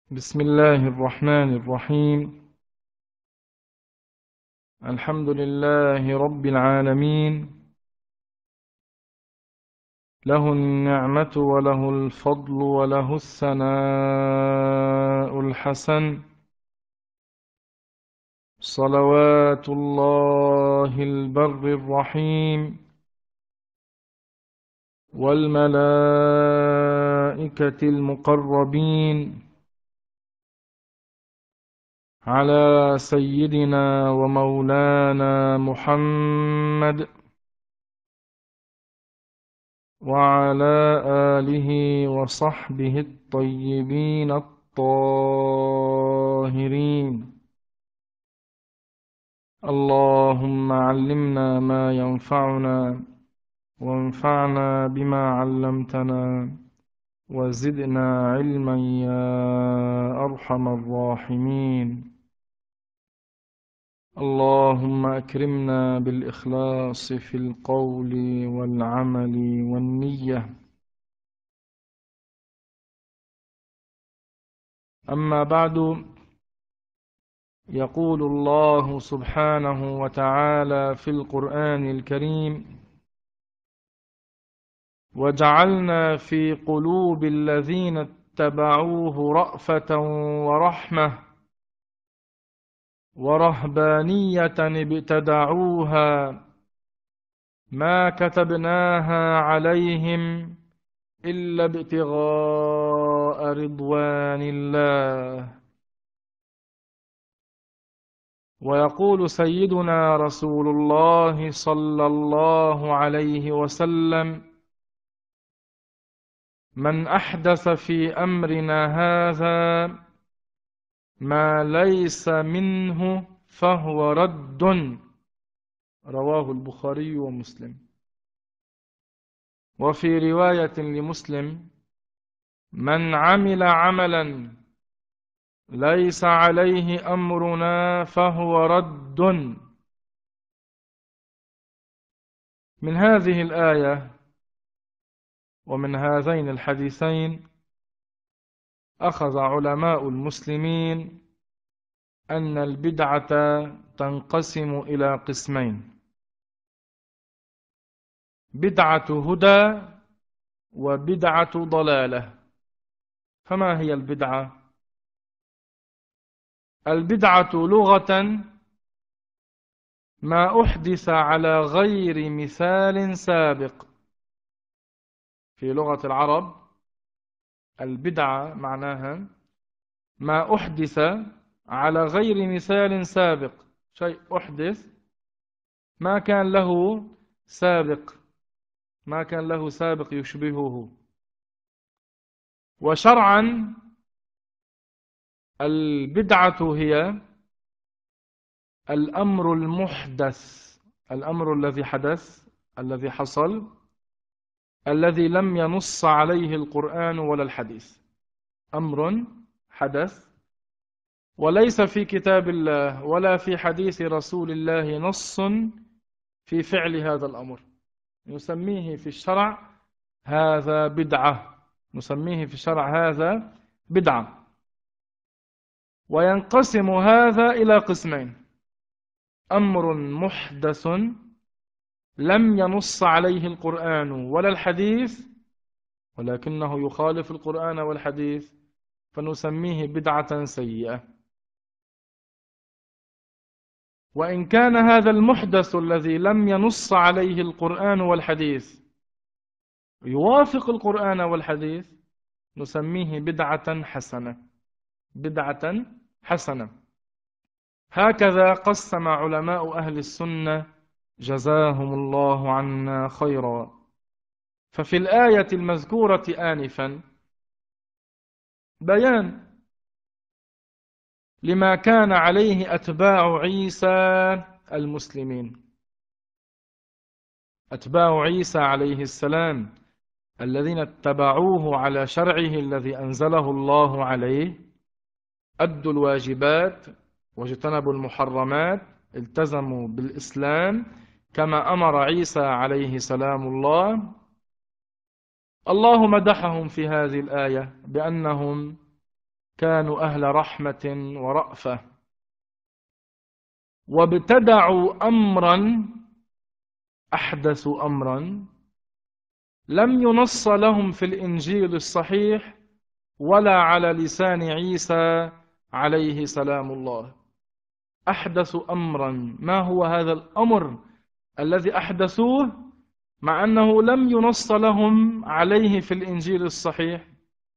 بسم الله الرحمن الرحيم. الحمد لله رب العالمين، له النعمة وله الفضل وله الثناء الحسن، صلوات الله البر الرحيم والملائكة المقربين على سيدنا ومولانا محمد وعلى آله وصحبه الطيبين الطاهرين. اللهم علمنا ما ينفعنا وانفعنا بما علمتنا وزدنا علما يا أرحم الراحمين. اللهم أكرمنا بالإخلاص في القول والعمل والنية. أما بعد، يقول الله سبحانه وتعالى في القرآن الكريم: وجعلنا في قلوب الذين اتبعوه رأفة ورحمة ورهبانية ابتدعوها ما كتبناها عليهم إلا ابتغاء رضوان الله. ويقول سيدنا رسول الله صلى الله عليه وسلم: من أحدث في أمرنا هذا ما ليس منه فهو رد. رواه البخاري ومسلم. وفي رواية لمسلم: من عمل عملا ليس عليه أمرنا فهو رد. من هذه الآية ومن هذين الحديثين أخذ علماء المسلمين أن البدعة تنقسم إلى قسمين: بدعة هدى وبدعة ضلالة. فما هي البدعة؟ البدعة لغة ما أحدث على غير مثال سابق. في لغة العرب البدعة معناها ما أحدث على غير مثال سابق، شيء أحدث ما كان له سابق يشبهه. وشرعا البدعة هي الأمر المحدث، الأمر الذي حدث، الذي حصل، الذي لم ينص عليه القرآن ولا الحديث. أمر حدث وليس في كتاب الله ولا في حديث رسول الله نص في فعل هذا الأمر، نسميه في الشرع هذا بدعة، نسميه في الشرع هذا بدعة. وينقسم هذا إلى قسمين: أمر محدث لم ينص عليه القرآن ولا الحديث ولكنه يخالف القرآن والحديث فنسميه بدعة سيئة. وإن كان هذا المحدث الذي لم ينص عليه القرآن والحديث يوافق القرآن والحديث نسميه بدعة حسنة، بدعة حسنة. هكذا قسم علماء أهل السنة جزاهم الله عنا خيرا. ففي الآية المذكورة آنفا بيان لما كان عليه أتباع عيسى المسلمين، أتباع عيسى عليه السلام الذين اتبعوه على شرعه الذي أنزله الله عليه، أدوا الواجبات واجتنبوا المحرمات، التزموا بالإسلام كما أمر عيسى عليه سلام الله. الله مدحهم في هذه الآية بأنهم كانوا أهل رحمة ورأفة، وابتدعوا أمرا، أحدثوا أمرا لم ينص لهم في الإنجيل الصحيح ولا على لسان عيسى عليه سلام الله. أحدثوا أمرا. ما هو هذا الأمر الذي أحدثوه مع أنه لم ينص لهم عليه في الإنجيل الصحيح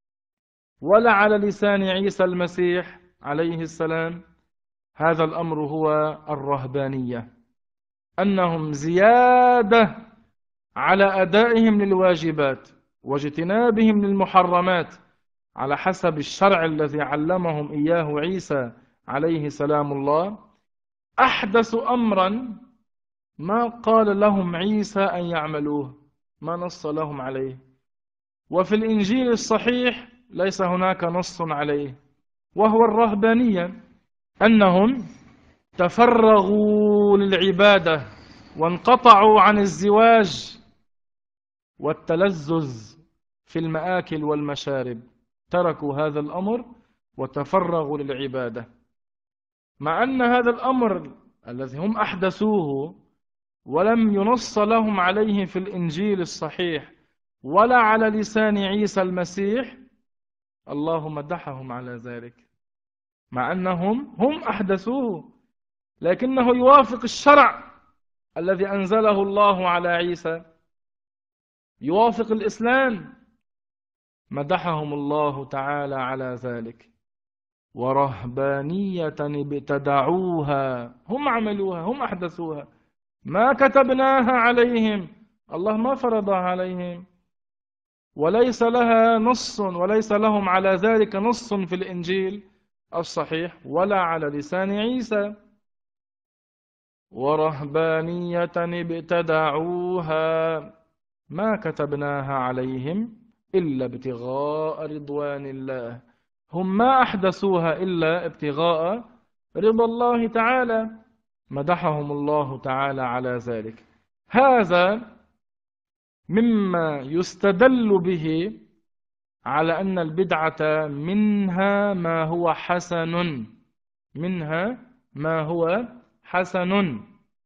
ولا على لسان عيسى المسيح عليه السلام؟ هذا الأمر هو الرهبانية، أنهم زيادة على أدائهم للواجبات واجتنابهم للمحرمات على حسب الشرع الذي علمهم إياه عيسى عليه سلام الله، أحدثوا أمرا ما قال لهم عيسى أن يعملوه، ما نص لهم عليه، وفي الإنجيل الصحيح ليس هناك نص عليه، وهو الرهبانية، أنهم تفرغوا للعبادة وانقطعوا عن الزواج والتلذذ في المآكل والمشارب، تركوا هذا الأمر وتفرغوا للعبادة، مع أن هذا الأمر الذي هم أحدثوه ولم ينص لهم عليه في الإنجيل الصحيح ولا على لسان عيسى المسيح، الله مدحهم على ذلك، مع أنهم هم أحدثوه، لكنه يوافق الشرع الذي أنزله الله على عيسى، يوافق الإسلام، مدحهم الله تعالى على ذلك. ورهبانية ابتدعوها، هم عملوها، هم أحدثوها، ما كتبناها عليهم، الله ما فرضها عليهم، وليس لها نص، وليس لهم على ذلك نص في الإنجيل الصحيح ولا على لسان عيسى. ورهبانية ابتدعوها ما كتبناها عليهم إلا ابتغاء رضوان الله، هم ما أحدثوها إلا ابتغاء رضا الله تعالى، مدحهم الله تعالى على ذلك. هذا مما يستدل به على أن البدعة منها ما هو حسن، منها ما هو حسن.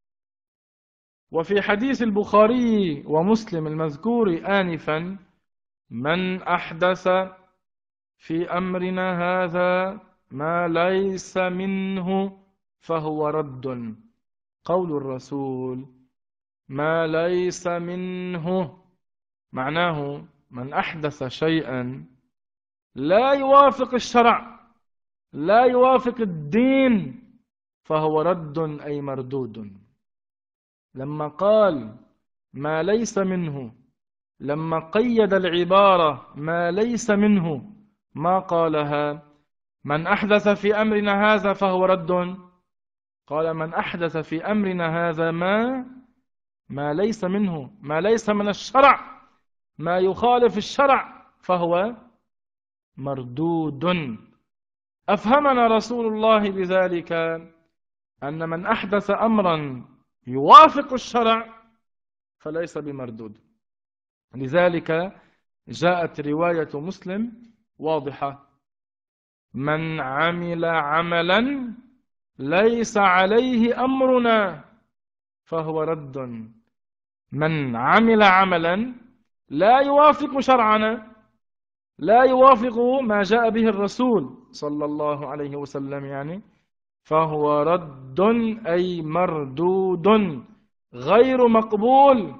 وفي حديث البخاري ومسلم المذكور آنفا: من أحدث في أمرنا هذا ما ليس منه فهو رد. قول الرسول ما ليس منه معناه من أحدث شيئا لا يوافق الشرع، لا يوافق الدين، فهو رد أي مردود. لما قال ما ليس منه، لما قيد العبارة ما ليس منه، ما قالها من أحدث في أمرنا هذا فهو رد، قال من أحدث في أمرنا هذا ما ليس منه، ما ليس من الشرع، ما يخالف الشرع، فهو مردود. أفهمنا رسول الله بذلك أن من أحدث أمرا يوافق الشرع فليس بمردود. لذلك جاءت رواية مسلم واضحة: من عمل عملا ليس عليه أمرنا فهو رد. من عمل عملا لا يوافق شرعنا، لا يوافق ما جاء به الرسول صلى الله عليه وسلم، يعني فهو رد أي مردود غير مقبول.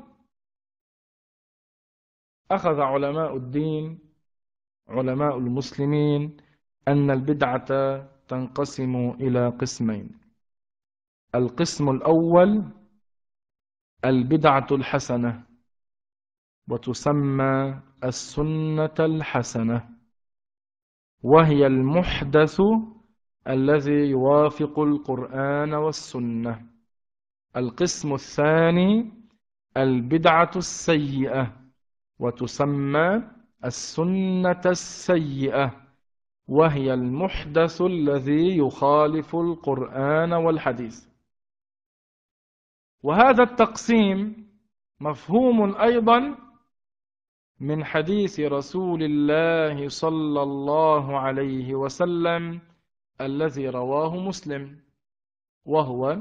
أخذ علماء الدين، علماء المسلمين، أن البدعة تنقسم إلى قسمين: القسم الأول البدعة الحسنة، وتسمى السنة الحسنة، وهي المحدث الذي يوافق القرآن والسنة. القسم الثاني البدعة السيئة، وتسمى السنة السيئة، وهي المحدث الذي يخالف القرآن والحديث. وهذا التقسيم مفهوم أيضا من حديث رسول الله صلى الله عليه وسلم الذي رواه مسلم، وهو: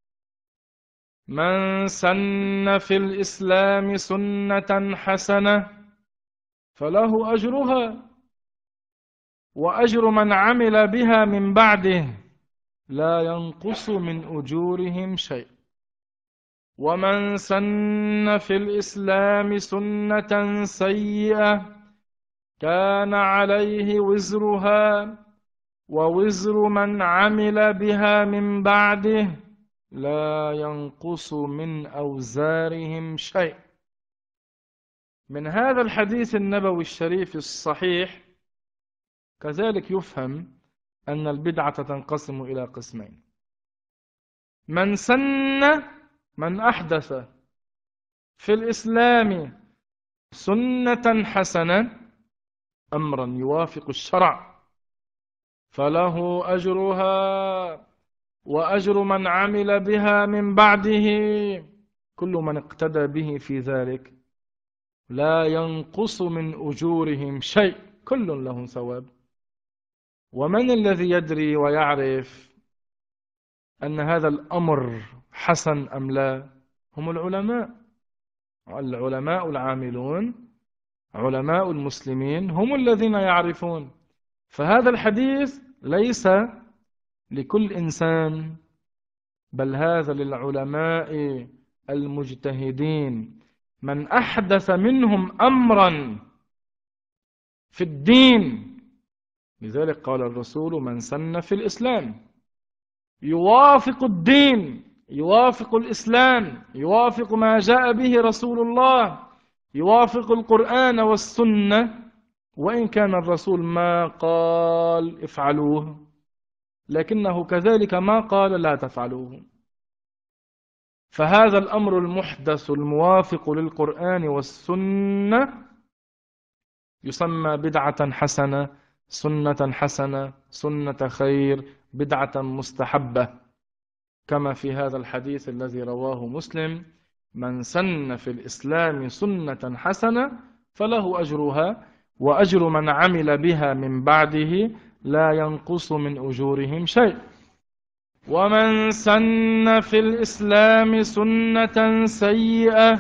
من سن في الإسلام سنة حسنة فله أجرها وأجر من عمل بها من بعده لا ينقص من أجورهم شيء. ومن سن في الإسلام سنة سيئة كان عليه وزرها ووزر من عمل بها من بعده لا ينقص من أوزارهم شيء. من هذا الحديث النبوي الشريف الصحيح كذلك يفهم أن البدعة تنقسم إلى قسمين: من سن، من أحدث في الإسلام سنة حسنة، أمرا يوافق الشرع، فله أجرها وأجر من عمل بها من بعده، كل من اقتدى به في ذلك لا ينقص من أجورهم شيء، كل له ثواب. ومن الذي يدري ويعرف أن هذا الأمر حسن أم لا؟ هم العلماء. العلماء العاملون، علماء المسلمين، هم الذين يعرفون. فهذا الحديث ليس لكل إنسان، بل هذا للعلماء المجتهدين، من أحدث منهم أمرا في الدين. لذلك قال الرسول: من سن في الإسلام، يوافق الدين، يوافق الإسلام، يوافق ما جاء به رسول الله، يوافق القرآن والسنة، وإن كان الرسول ما قال افعلوه، لكنه كذلك ما قال لا تفعلوه. فهذا الأمر المحدث الموافق للقرآن والسنة يسمى بدعة حسنة، سنة حسنة، سنة خير، بدعة مستحبة، كما في هذا الحديث الذي رواه مسلم: من سن في الإسلام سنة حسنة فله أجرها وأجر من عمل بها من بعده لا ينقص من أجورهم شيء. ومن سن في الإسلام سنة سيئة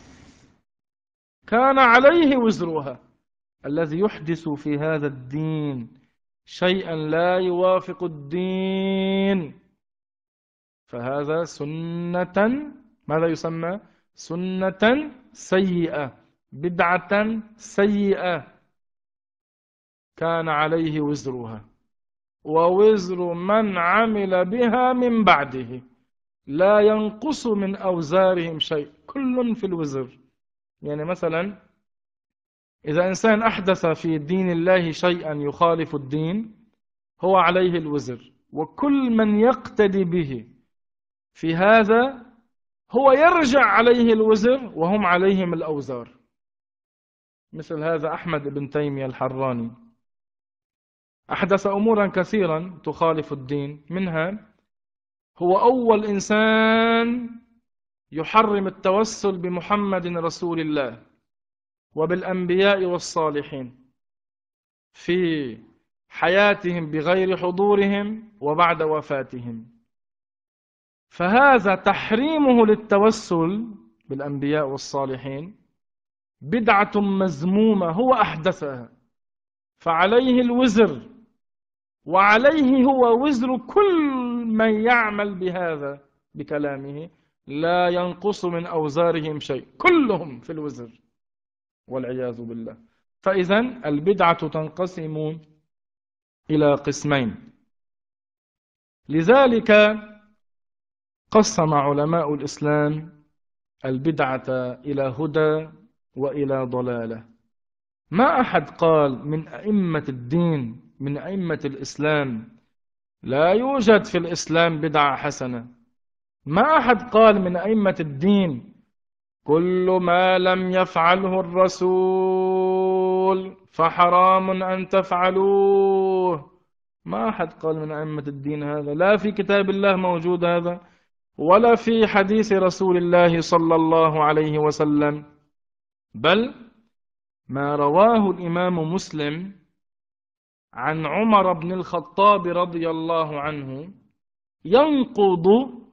كان عليه وزرها. الذي يحدث في هذا الدين شيئا لا يوافق الدين فهذا سنة، ماذا يسمى؟ سنة سيئة، بدعة سيئة، كان عليه وزرها ووزر من عمل بها من بعده لا ينقص من أوزارهم شيء، كل في الوزر. يعني مثلا إذا إنسان أحدث في دين الله شيئا يخالف الدين هو عليه الوزر، وكل من يقتدي به في هذا هو يرجع عليه الوزر وهم عليهم الأوزار. مثل هذا أحمد بن تيمية الحراني أحدث أمورا كثيرا تخالف الدين، منها هو أول إنسان يحرم التوسل بمحمد رسول الله وبالأنبياء والصالحين في حياتهم بغير حضورهم وبعد وفاتهم. فهذا تحريمه للتوسل بالأنبياء والصالحين بدعة مذمومة هو أحدثها، فعليه الوزر وعليه هو وزر كل من يعمل بهذا بكلامه لا ينقص من أوزارهم شيء، كلهم في الوزر والعياذ بالله. فإذا البدعة تنقسم إلى قسمين. لذلك قسم علماء الإسلام البدعة إلى هدى وإلى ضلالة. ما أحد قال من أئمة الدين، من أئمة الإسلام، لا يوجد في الإسلام بدعة حسنة. ما أحد قال من أئمة الدين كل ما لم يفعله الرسول فحرام أن تفعلوه. ما أحد قال من أئمة الدين هذا، لا في كتاب الله موجود هذا ولا في حديث رسول الله صلى الله عليه وسلم. بل ما رواه الإمام مسلم عن عمر بن الخطاب رضي الله عنه ينقض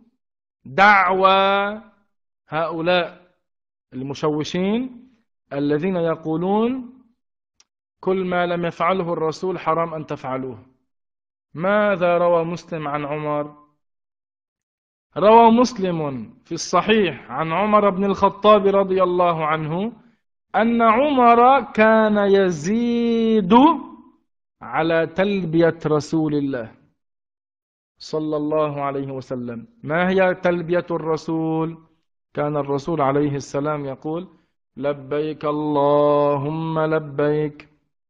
دعوى هؤلاء المشوشين الذين يقولون كل ما لم يفعله الرسول حرام أن تفعلوه. ماذا روى مسلم عن عمر؟ روى مسلم في الصحيح عن عمر بن الخطاب رضي الله عنه أن عمر كان يزيد على تلبية رسول الله صلى الله عليه وسلم. ما هي تلبية الرسول؟ كان الرسول عليه السلام يقول لبيك اللهم لبيك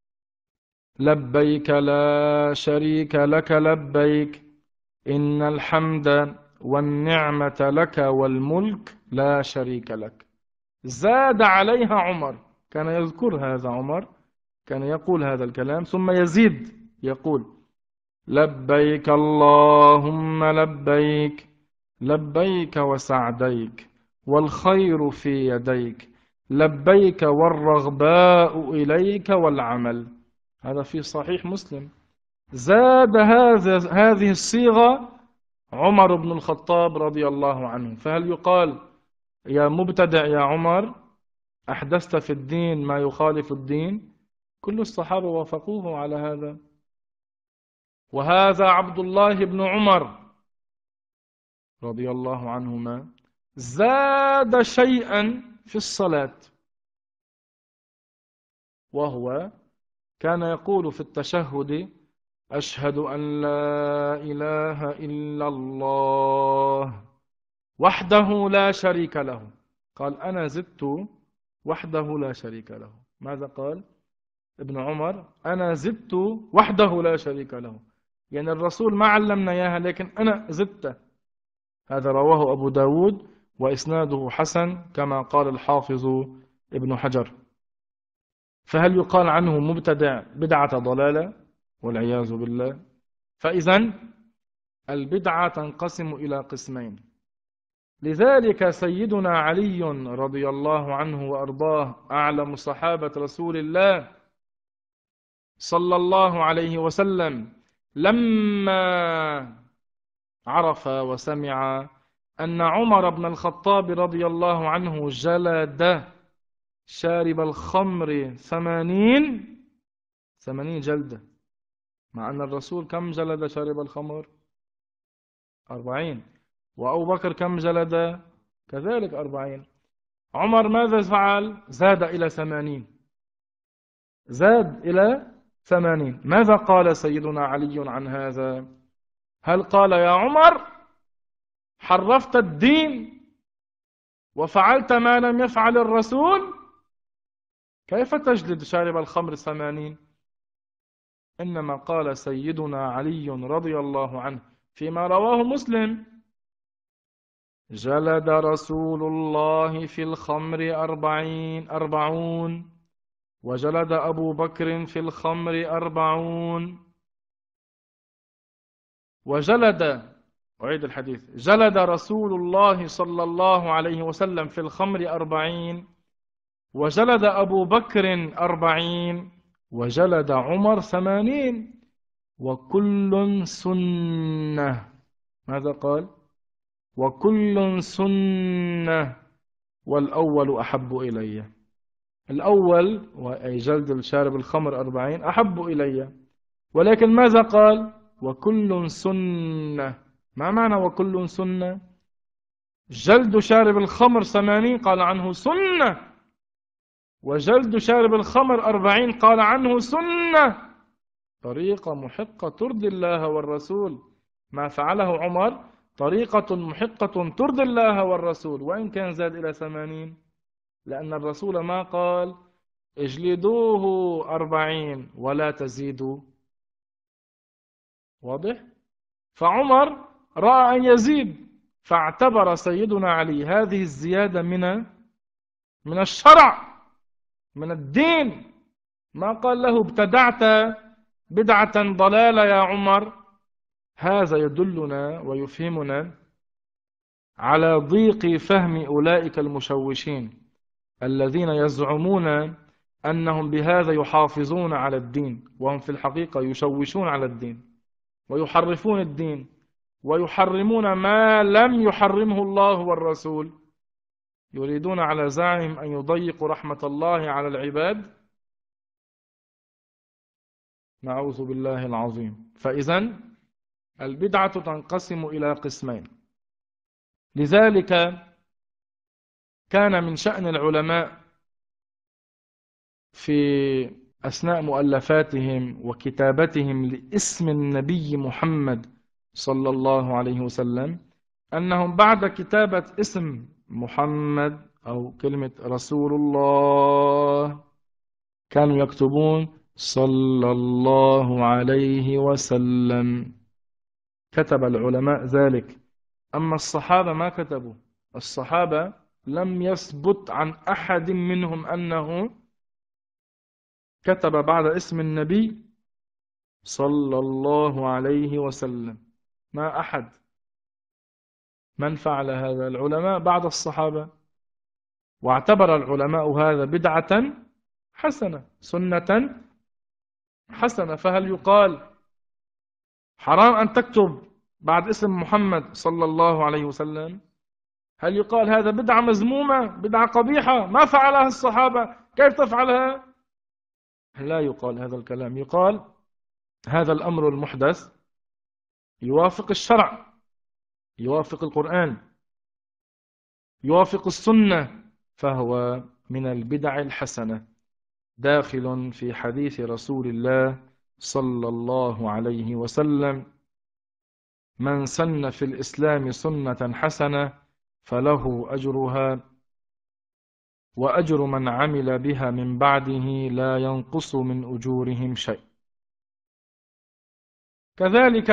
لبيك لا شريك لك لبيك إن الحمد والنعمة لك والملك لا شريك لك. زاد عليها عمر، كان يذكر هذا عمر، كان يقول هذا الكلام ثم يزيد يقول لبيك اللهم لبيك لبيك وسعديك والخير في يديك لبيك والرغباء إليك والعمل. هذا في صحيح مسلم. زاد هذه الصيغة عمر بن الخطاب رضي الله عنه. فهل يقال يا مبتدع يا عمر أحدثت في الدين ما يخالف الدين؟ كل الصحابة وافقوه على هذا. وهذا عبد الله بن عمر رضي الله عنهما زاد شيئا في الصلاة، وهو كان يقول في التشهد أشهد أن لا إله إلا الله وحده لا شريك له. قال أنا زدت وحده لا شريك له. ماذا قال ابن عمر؟ أنا زدت وحده لا شريك له، يعني الرسول ما علمنا إياها لكن أنا زدت. هذا رواه أبو داود وإسناده حسن كما قال الحافظ ابن حجر. فهل يقال عنه مبتدع بدعة ضلالة؟ والعياذ بالله. فإذن البدعة تنقسم إلى قسمين. لذلك سيدنا علي رضي الله عنه وأرضاه أعلم صحابة رسول الله صلى الله عليه وسلم لما عرف وسمع أن عمر بن الخطاب رضي الله عنه جلد شارب الخمر 80 جلدة، مع أن الرسول كم جلد شارب الخمر؟ 40. وأبو بكر كم جلد؟ كذلك 40. عمر ماذا فعل؟ زاد إلى 80. زاد إلى 80. ماذا قال سيدنا علي عن هذا؟ هل قال يا عمر حرفت الدين وفعلت ما لم يفعل الرسول؟ كيف تجلد شارب الخمر 80؟ إنما قال سيدنا علي رضي الله عنه فيما رواه مسلم جلد رسول الله في الخمر 40 وجلد أبو بكر في الخمر 40 وجلد، أعيد الحديث، جلد رسول الله صلى الله عليه وسلم في الخمر 40 وجلد أبو بكر 40 وجلد عمر 80 وكل سنة. ماذا قال؟ وكل سنة والأول أحب إلي. الأول وأي جلد الشارب الخمر 40 أحب إلي، ولكن ماذا قال؟ وكل سنة. ما معنى وكل سنة؟ جلد شارب الخمر 80 قال عنه سنة، وجلد شارب الخمر 40 قال عنه سنة. طريقة محقة ترضي الله والرسول. ما فعله عمر طريقة محقة ترضي الله والرسول، وإن كان زاد إلى 80، لأن الرسول ما قال اجلدوه 40 ولا تزيدوا. واضح؟ فعمر رأى أن يزيد، فاعتبر سيدنا علي هذه الزيادة من الشرع، من الدين. ما قال له ابتدعت بدعة ضلالة يا عمر. هذا يدلنا ويفهمنا على ضيق فهم أولئك المشوشين الذين يزعمون أنهم بهذا يحافظون على الدين، وهم في الحقيقة يشوشون على الدين ويحرفون الدين ويحرمون ما لم يحرمه الله والرسول. يريدون على زعمهم أن يضيقوا رحمة الله على العباد. نعوذ بالله العظيم. فإذا البدعة تنقسم إلى قسمين. لذلك كان من شأن العلماء في أثناء مؤلفاتهم وكتابتهم لاسم النبي محمد صلى الله عليه وسلم أنهم بعد كتابة اسم محمد أو كلمة رسول الله كانوا يكتبون صلى الله عليه وسلم. كتب العلماء ذلك. أما الصحابة ما كتبوا. الصحابة لم يثبت عن أحد منهم أنه كتب بعد اسم النبي صلى الله عليه وسلم. ما أحد. من فعل هذا؟ العلماء بعد الصحابة. واعتبر العلماء هذا بدعة حسنة، سنة حسنة. فهل يقال حرام أن تكتب بعد اسم محمد صلى الله عليه وسلم؟ هل يقال هذا بدعة مذمومة، بدعة قبيحة ما فعلها الصحابة، كيف تفعلها؟ لا يقال هذا الكلام. يقال هذا الأمر المحدث يوافق الشرع، يوافق القرآن، يوافق السنة، فهو من البدع الحسنة، داخل في حديث رسول الله صلى الله عليه وسلم: من سن في الإسلام سنة حسنة فله أجرها وأجر من عمل بها من بعده لا ينقص من أجورهم شيء. كذلك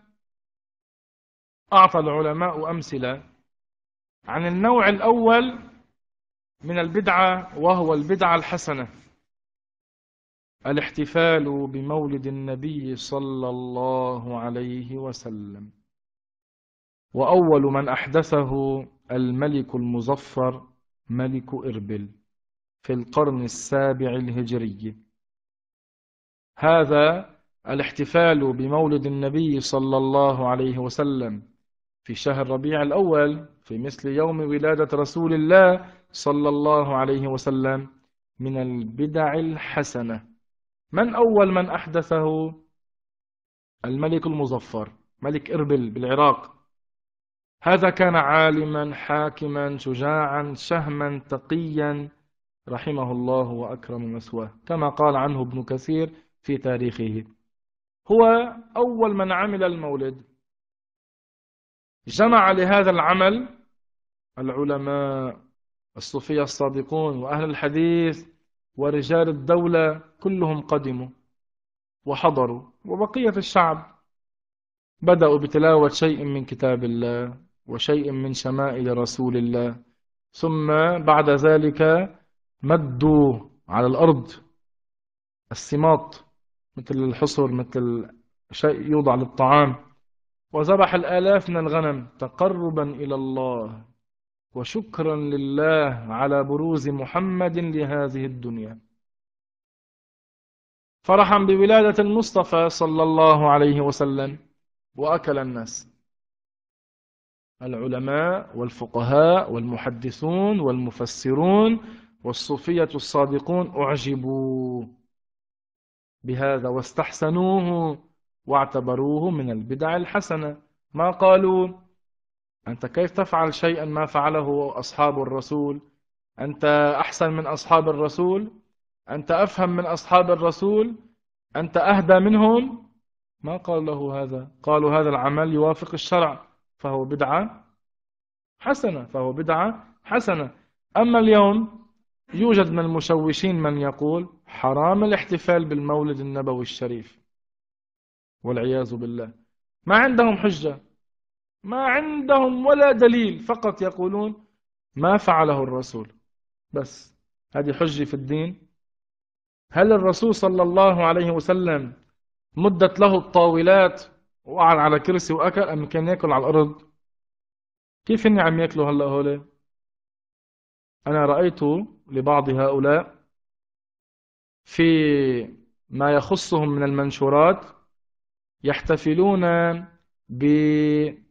أعطى العلماء أمثلة عن النوع الأول من البدعة، وهو البدعة الحسنة: الاحتفال بمولد النبي صلى الله عليه وسلم. وأول من أحدثه الملك المظفر ملك إربل في القرن السابع الهجري. هذا الاحتفال بمولد النبي صلى الله عليه وسلم في شهر ربيع الأول في مثل يوم ولادة رسول الله صلى الله عليه وسلم من البدع الحسنة. من أول من أحدثه؟ الملك المظفر ملك إربل بالعراق. هذا كان عالما حاكما شجاعا شهما تقيا رحمه الله وأكرم مثواه، كما قال عنه ابن كثير في تاريخه. هو أول من عمل المولد. جمع لهذا العمل العلماء الصوفية الصادقون وأهل الحديث ورجال الدولة، كلهم قدموا وحضروا، وبقية الشعب بدأوا بتلاوة شيء من كتاب الله وشيء من شمائل رسول الله، ثم بعد ذلك مدوا على الأرض السماط مثل الحصر، مثل شيء يوضع للطعام، وذبح الآلاف من الغنم تقربا إلى الله وشكرا لله على بروز محمد لهذه الدنيا، فرحا بولادة المصطفى صلى الله عليه وسلم. وأكل الناس، العلماء والفقهاء والمحدثون والمفسرون والصوفية الصادقون أعجبوا بهذا واستحسنوه واعتبروه من البدع الحسنة. ما قالوا أنت كيف تفعل شيئا ما فعله أصحاب الرسول، أنت أحسن من أصحاب الرسول، أنت أفهم من أصحاب الرسول، أنت أهدى منهم. ما قال له هذا. قالوا هذا العمل يوافق الشرع فهو بدعة حسنة، فهو بدعة حسنة. أما اليوم يوجد من المشوشين من يقول حرام الاحتفال بالمولد النبوي الشريف والعياذ بالله. ما عندهم حجة، ما عندهم ولا دليل، فقط يقولون ما فعله الرسول بس. هذه حجة في الدين؟ هل الرسول صلى الله عليه وسلم مدت له الطاولات وقعد على كرسي وأكل، أم كان يأكل على الأرض؟ كيف إني عم يأكلوا هلأ هولي؟ أنا رأيت لبعض هؤلاء في ما يخصهم من المنشورات يحتفلون بعيد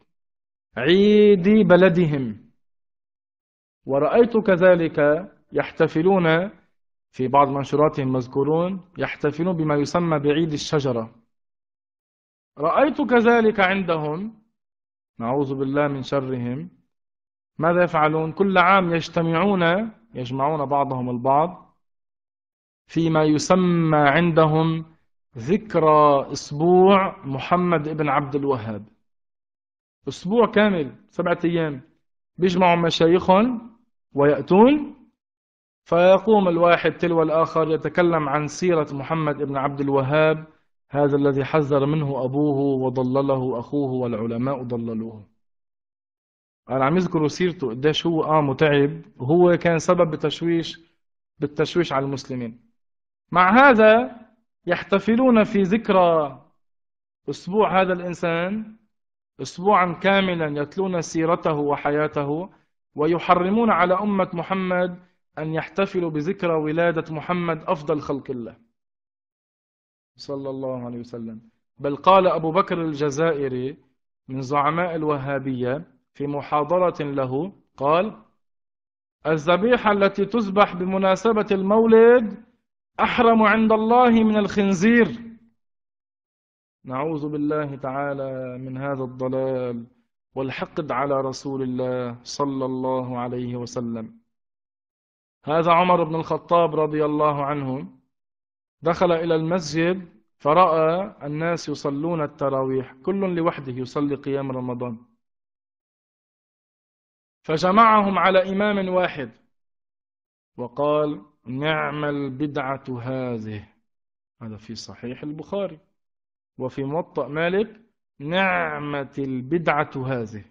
بلدهم، ورأيت كذلك يحتفلون في بعض منشوراتهم مذكورون يحتفلون بما يسمى بعيد الشجرة. رأيت كذلك عندهم، نعوذ بالله من شرهم، ماذا يفعلون؟ كل عام يجمعون بعضهم البعض فيما يسمى عندهم ذكرى أسبوع محمد ابن عبد الوهاب. أسبوع كامل 7 أيام بيجمعوا مشايخهم ويأتون، فيقوم الواحد تلو الآخر يتكلم عن سيرة محمد ابن عبد الوهاب، هذا الذي حذر منه أبوه وضلله أخوه والعلماء ضللوه. أنا عم يذكروا سيرته قديش هو متعب، وهو كان سبب بالتشويش على المسلمين. مع هذا يحتفلون في ذكرى أسبوع هذا الإنسان أسبوعا كاملا يتلون سيرته وحياته، ويحرمون على أمة محمد أن يحتفلوا بذكرى ولادة محمد أفضل خلق الله صلى الله عليه وسلم. بل قال أبو بكر الجزائري من زعماء الوهابية في محاضرة له، قال: الذبيحة التي تذبح بمناسبة المولد أحرم عند الله من الخنزير. نعوذ بالله تعالى من هذا الضلال والحقد على رسول الله صلى الله عليه وسلم. هذا عمر بن الخطاب رضي الله عنه دخل إلى المسجد فرأى الناس يصلون التراويح، كل لوحده يصلي قيام رمضان، فجمعهم على إمام واحد وقال: نعم البدعة هذه. هذا في صحيح البخاري وفي موطأ مالك: نعمة البدعة هذه.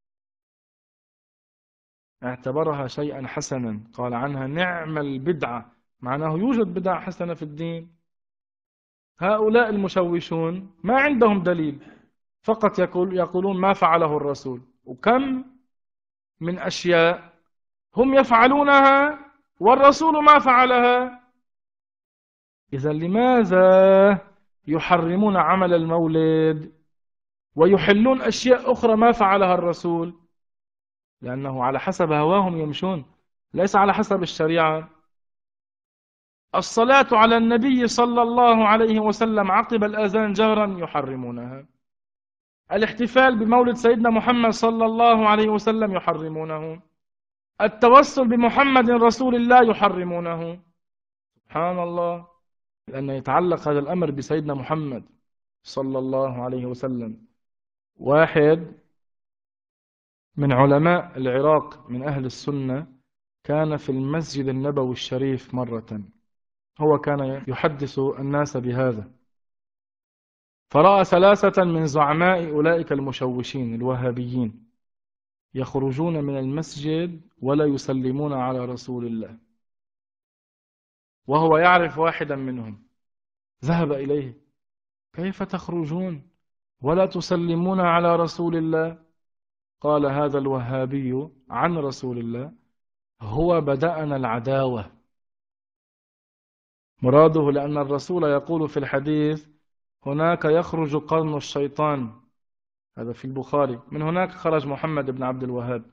اعتبرها شيئا حسنا، قال عنها نعم البدعة، معناه يوجد بدعة حسنة في الدين. هؤلاء المشوشون ما عندهم دليل، فقط يقولون ما فعله الرسول، وكم من أشياء هم يفعلونها والرسول ما فعلها. إذا لماذا يحرمون عمل المولد ويحلون أشياء أخرى ما فعلها الرسول؟ لأنه على حسب هواهم يمشون، ليس على حسب الشريعة. الصلاة على النبي صلى الله عليه وسلم عقب الأذان جهرا يحرمونها. الاحتفال بمولد سيدنا محمد صلى الله عليه وسلم يحرمونه. التوسل بمحمد رسول الله يحرمونه. سبحان الله، لأن يتعلق هذا الأمر بسيدنا محمد صلى الله عليه وسلم. واحد من علماء العراق من أهل السنة كان في المسجد النبوي الشريف مرة، هو كان يحدث الناس بهذا، فرأى 3 من زعماء أولئك المشوشين الوهابيين يخرجون من المسجد ولا يسلمون على رسول الله، وهو يعرف واحدا منهم. ذهب إليه: كيف تخرجون ولا تسلمون على رسول الله؟ قال هذا الوهابي عن رسول الله: هو بدأنا العداوة. مراده لأن الرسول يقول في الحديث: هناك يخرج قرن الشيطان، هذا في البخاري، من هناك خرج محمد بن عبد الوهاب،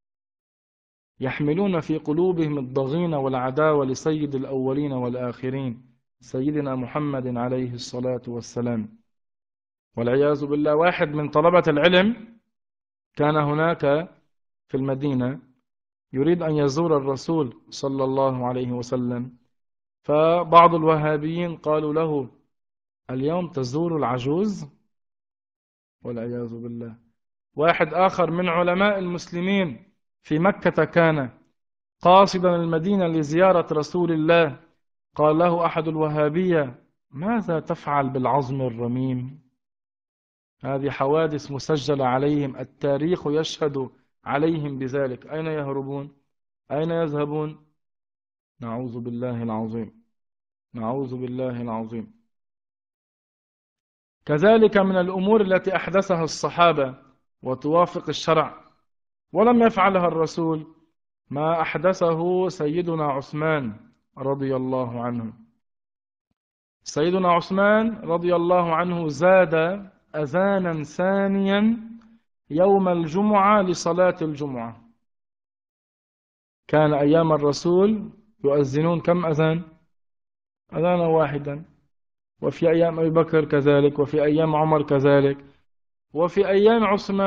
يحملون في قلوبهم الضغينة والعداوة لسيد الأولين والآخرين سيدنا محمد عليه الصلاة والسلام، والعياذ بالله. واحد من طلبة العلم كان هناك في المدينة يريد أن يزور الرسول صلى الله عليه وسلم، فبعض الوهابيين قالوا له: اليوم تزور العجوز؟ والعياذ بالله. واحد آخر من علماء المسلمين في مكة كان قاصدا المدينة لزيارة رسول الله، قال له أحد الوهابية: ماذا تفعل بالعظم الرميم؟ هذه حوادث مسجلة عليهم، التاريخ يشهد عليهم بذلك. أين يهربون؟ أين يذهبون؟ نعوذ بالله العظيم، نعوذ بالله العظيم. كذلك من الأمور التي أحدثها الصحابة وتوافق الشرع ولم يفعلها الرسول ما أحدثه سيدنا عثمان رضي الله عنه. سيدنا عثمان رضي الله عنه زاد أذانا ثانيا يوم الجمعة لصلاة الجمعة. كان أيام الرسول يؤذنون كم أذان؟ أذانا واحدا، وفي أيام أبي بكر كذلك، وفي أيام عمر كذلك، وفي أيام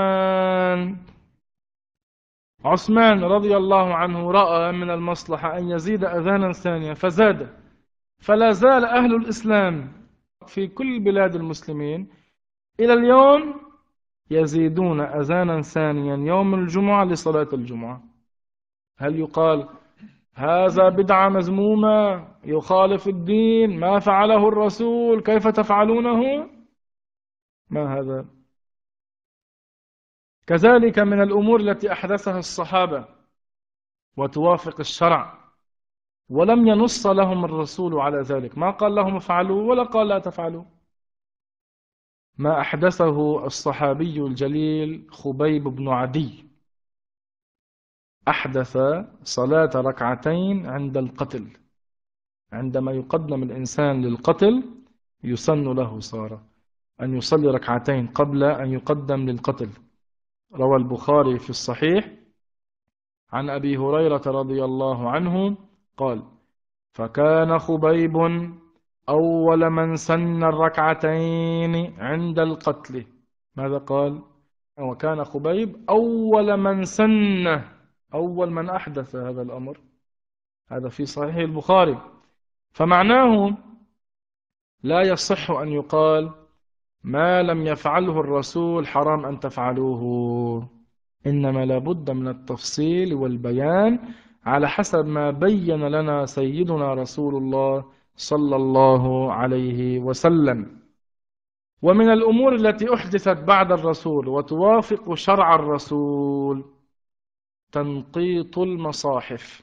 عثمان رضي الله عنه رأى من المصلحة أن يزيد أذانا ثانيا فزاد. فلا زال أهل الإسلام في كل بلاد المسلمين إلى اليوم يزيدون أذانا ثانيا يوم الجمعة لصلاة الجمعة. هل يقال هذا بدعة مذمومة يخالف الدين، ما فعله الرسول كيف تفعلونه؟ ما هذا. كذلك من الأمور التي أحدثها الصحابة وتوافق الشرع ولم ينص لهم الرسول على ذلك، ما قال لهم افعلوا ولا قال لا تفعلوا. ما أحدثه الصحابي الجليل خبيب بن عدي، أحدث صلاة ركعتين عند القتل. عندما يقدم الإنسان للقتل يسن له صار أن يصلي ركعتين قبل أن يقدم للقتل. روى البخاري في الصحيح عن أبي هريرة رضي الله عنه قال: فكان خبيب أول من سن الركعتين عند القتل. ماذا قال؟ وكان خبيب أول من سن، أول من أحدث هذا الأمر. هذا في صحيح البخاري. فمعناه لا يصح أن يقال ما لم يفعله الرسول حرام أن تفعلوه، إنما لابد من التفصيل والبيان على حسب ما بين لنا سيدنا رسول الله صلى الله عليه وسلم. ومن الأمور التي أحدثت بعد الرسول وتوافق شرع الرسول تنقيط المصاحف.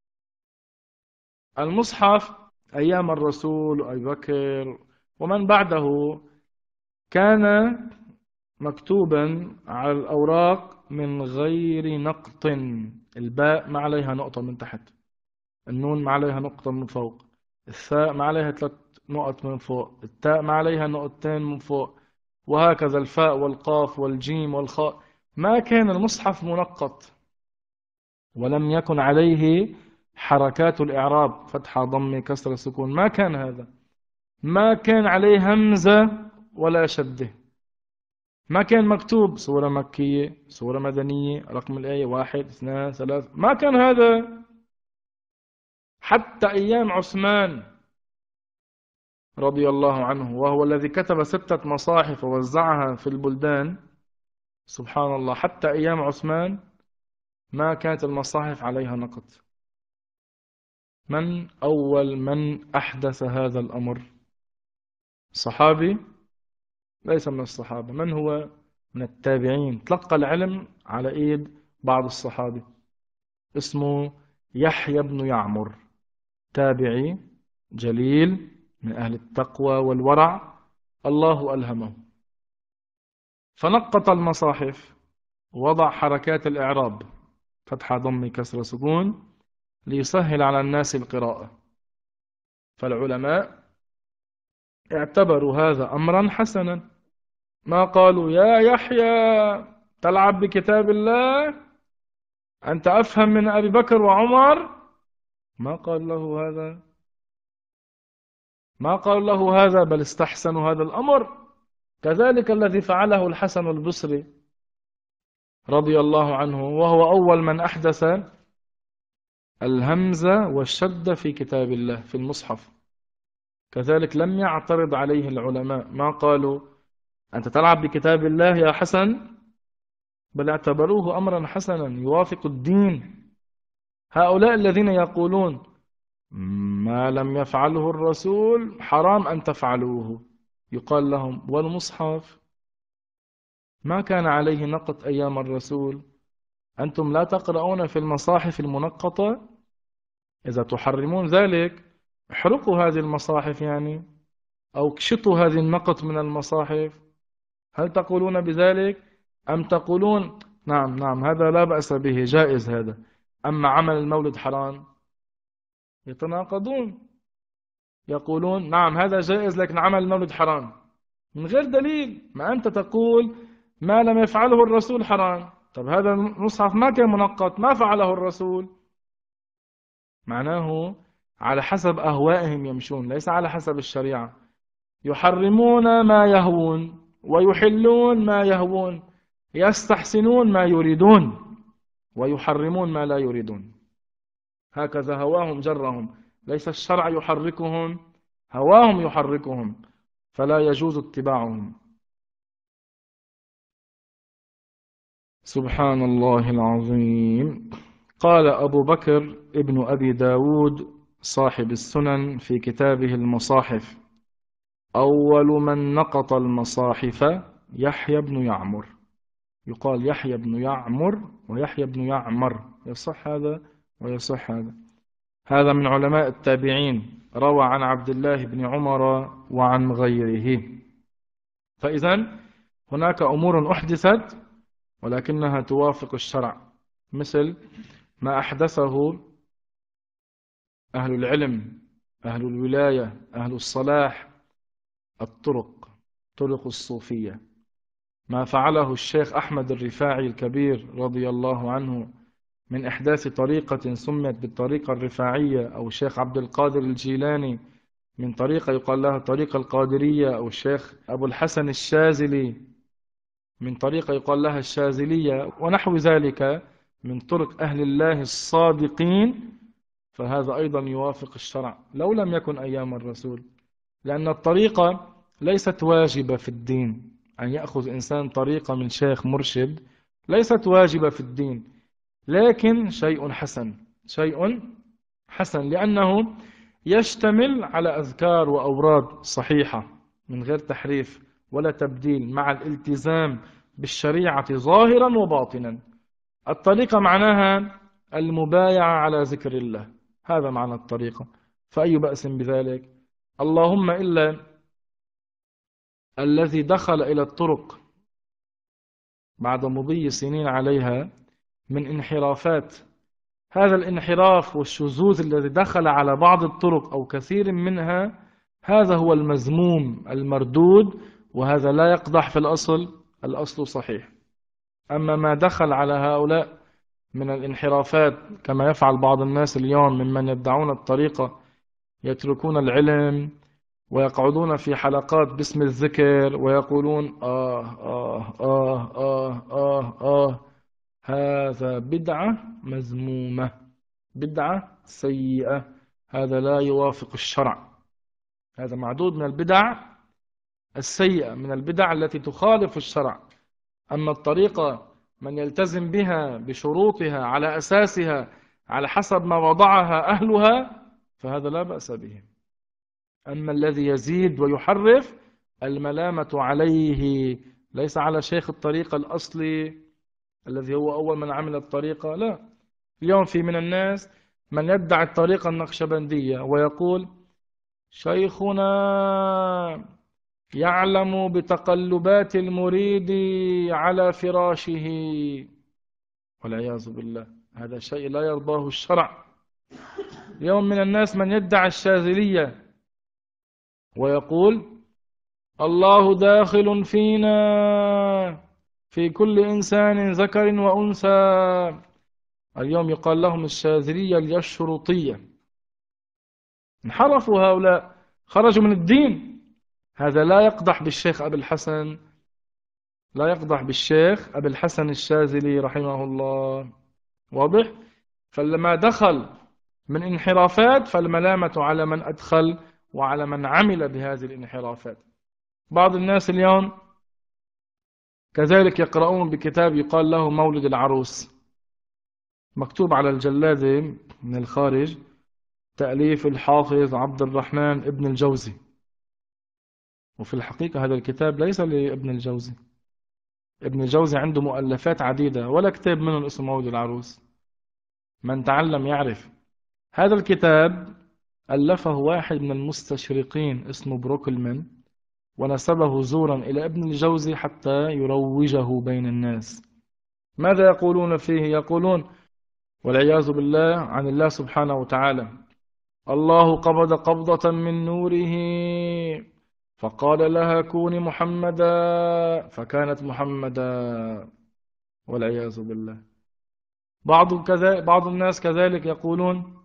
المصحف أيام الرسول وأبي بكر ومن بعده كان مكتوبا على الأوراق من غير نقط. الباء ما عليها نقطة من تحت، النون ما عليها نقطة من فوق، الثاء ما عليها 3 نقط من فوق، التاء ما عليها نقطتين من فوق، وهكذا الفاء والقاف والجيم والخاء. ما كان المصحف منقط، ولم يكن عليه حركات الإعراب فتحة ضم كسر سكون، ما كان هذا. ما كان عليه همزة ولا شده. ما كان مكتوب سورة مكية سورة مدنية رقم الآية 1 2 3، ما كان هذا. حتى أيام عثمان رضي الله عنه، وهو الذي كتب 6 مصاحف ووزعها في البلدان، سبحان الله، حتى أيام عثمان ما كانت المصاحف عليها نقط. من أول من أحدث هذا الأمر؟ صحابي؟ ليس من الصحابة. من هو؟ من التابعين. تلقى العلم على إيد بعض الصحابة، اسمه يحيى بن يعمر، تابعي جليل من أهل التقوى والورع، الله ألهمه. فنقط المصاحف، وضع حركات الإعراب فتحة ضم كسر سكون ليسهل على الناس القراءة. فالعلماء اعتبروا هذا أمرا حسنا. ما قالوا يا يحيى تلعب بكتاب الله، أنت أفهم من أبي بكر وعمر. ما قال له هذا، ما قال له هذا، بل استحسنوا هذا الأمر. كذلك الذي فعله الحسن البصري رضي الله عنه، وهو أول من أحدث الهمزة والشدة في كتاب الله في المصحف. كذلك لم يعترض عليه العلماء، ما قالوا أنت تلعب بكتاب الله يا حسن، بل اعتبروه أمرا حسنا يوافق الدين. هؤلاء الذين يقولون ما لم يفعله الرسول حرام أن تفعلوه، يقال لهم والمصحف ما كان عليه نقط أيام الرسول، أنتم لا تقرؤون في المصاحف المنقطة؟ إذا تحرمون ذلك احرقوا هذه المصاحف يعني، أو اكشطوا هذه النقط من المصاحف. هل تقولون بذلك أم تقولون نعم هذا لا بأس به جائز هذا، أما عمل المولد حرام؟ يتناقضون. يقولون نعم هذا جائز لكن عمل المولد حرام من غير دليل. ما أنت تقول ما لم يفعله الرسول حرام. طب هذا المصحف ما كان منقط، ما فعله الرسول. معناه على حسب أهوائهم يمشون، ليس على حسب الشريعة. يحرمون ما يهوون ويحلون ما يهوون، يستحسنون ما يريدون ويحرمون ما لا يريدون. هكذا هواهم جرهم، ليس الشرع يحركهم، هواهم يحركهم، فلا يجوز اتباعهم. سبحان الله العظيم. قال أبو بكر ابن أبي داود صاحب السنن في كتابه المصاحف: أول من نقط المصاحف يحيى بن يعمر. يقال يحيى بن يعمر ويحيى بن يعمر، يصح هذا ويصح هذا. هذا من علماء التابعين، روى عن عبد الله بن عمر وعن غيره. فإذا هناك أمور أحدثت ولكنها توافق الشرع، مثل ما أحدثه أهل العلم، أهل الولاية، أهل الصلاح، الطرق، طرق الصوفية. ما فعله الشيخ أحمد الرفاعي الكبير رضي الله عنه من إحداث طريقة سميت بالطريقة الرفاعية، أو الشيخ عبد القادر الجيلاني من طريقة يقال لها الطريقة القادرية، أو الشيخ أبو الحسن الشاذلي من طريقة يقال لها الشاذلية، ونحو ذلك من طرق أهل الله الصادقين، فهذا أيضا يوافق الشرع لو لم يكن أيام الرسول. لأن الطريقة ليست واجبة في الدين، أن يأخذ إنسان طريقة من شيخ مرشد ليست واجبة في الدين، لكن شيء حسن، شيء حسن، لأنه يشتمل على أذكار وأوراد صحيحة من غير تحريف ولا تبديل، مع الالتزام بالشريعة ظاهرا وباطنا. الطريقة معناها المبايعة على ذكر الله، هذا معنى الطريقة، فأي بأس بذلك؟ اللهم إلا الذي دخل إلى الطرق بعد مضي سنين عليها من انحرافات، هذا الانحراف والشذوذ الذي دخل على بعض الطرق أو كثير منها، هذا هو المذموم المردود، وهذا لا يقدح في الأصل، الأصل صحيح. أما ما دخل على هؤلاء من الانحرافات كما يفعل بعض الناس اليوم ممن يدعون الطريقة، يتركون العلم ويقعدون في حلقات باسم الذكر ويقولون هذا بدعة مذمومة، بدعة سيئة، هذا لا يوافق الشرع، هذا معدود من البدع السيئة، من البدع التي تخالف الشرع. أما الطريقة من يلتزم بها بشروطها على أساسها على حسب ما وضعها أهلها، فهذا لا بأس به. أما الذي يزيد ويحرف، الملامة عليه، ليس على شيخ الطريقة الأصلي الذي هو أول من عمل الطريقة، لا. اليوم في من الناس من يدعي الطريقة النقشبندية ويقول شيخنا يعلم بتقلبات المريد على فراشه، والعياذ بالله، هذا شيء لا يرضاه الشرع. اليوم من الناس من يدعي الشاذلية ويقول الله داخل فينا في كل إنسان ذكر وأنثى. اليوم يقال لهم الشاذلية الشروطية. انحرفوا هؤلاء، خرجوا من الدين. هذا لا يقدح بالشيخ أبي الحسن، لا يقدح بالشيخ أبي الحسن الشاذلي رحمه الله، واضح؟ فلما دخل من انحرافات فالملامة على من أدخل وعلى من عمل بهذه الانحرافات. بعض الناس اليوم كذلك يقرؤون بكتاب يقال له مولد العروس، مكتوب على الجلادة من الخارج تأليف الحافظ عبد الرحمن ابن الجوزي، وفي الحقيقة هذا الكتاب ليس لابن الجوزي. ابن الجوزي عنده مؤلفات عديدة ولا كتاب منهم اسمه مولد العروس. من تعلم يعرف. هذا الكتاب ألفه واحد من المستشرقين اسمه بروكلمان، ونسبه زورا إلى ابن الجوزي حتى يروجه بين الناس. ماذا يقولون فيه؟ يقولون والعياذ بالله عن الله سبحانه وتعالى الله قبض قبضة من نوره فقال لها كوني محمدا فكانت محمدا، والعياذ بالله. بعض الناس كذلك يقولون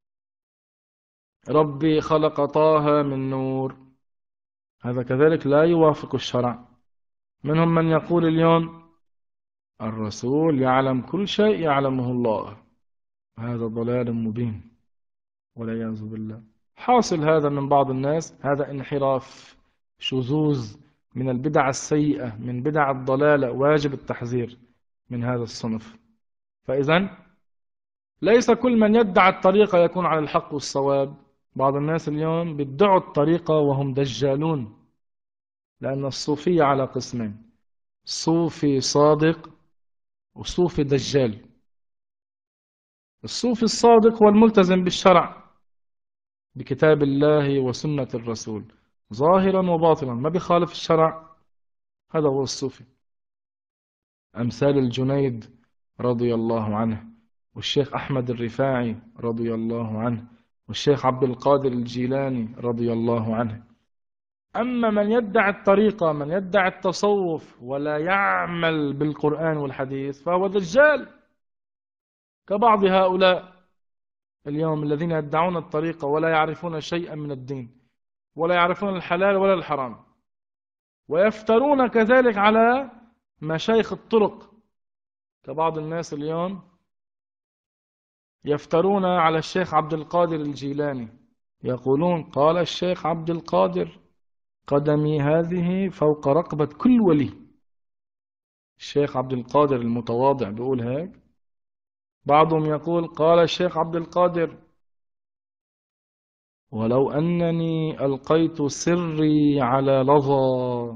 ربي خلق طه من نور، هذا كذلك لا يوافق الشرع. منهم من يقول اليوم الرسول يعلم كل شيء يعلمه الله، هذا ضلال مبين والعياذ بالله. حاصل هذا من بعض الناس، هذا انحراف، شذوذ من البدع السيئة، من بدع الضلالة، واجب التحذير من هذا الصنف. فإذن ليس كل من يدعي الطريقة يكون على الحق والصواب. بعض الناس اليوم بيدعوا الطريقة وهم دجالون، لأن الصوفية على قسمين: صوفي صادق وصوفي دجال. الصوفي الصادق هو الملتزم بالشرع، بكتاب الله وسنة الرسول، ظاهرا وباطنا، ما بيخالف الشرع، هذا هو الصوفي. أمثال الجنيد رضي الله عنه، والشيخ أحمد الرفاعي رضي الله عنه، والشيخ عبد القادر الجيلاني رضي الله عنه. أما من يدعي الطريقة، من يدعي التصوف ولا يعمل بالقرآن والحديث، فهو دجال، كبعض هؤلاء اليوم الذين يدعون الطريقة ولا يعرفون شيئا من الدين، ولا يعرفون الحلال ولا الحرام، ويفترون كذلك على مشايخ الطرق، كبعض الناس اليوم يفترون على الشيخ عبد القادر الجيلاني، يقولون قال الشيخ عبد القادر قدمي هذه فوق رقبة كل ولي. الشيخ عبد القادر المتواضع بيقول هيك. بعضهم يقول قال الشيخ عبد القادر ولو أنني ألقيت سري على لظى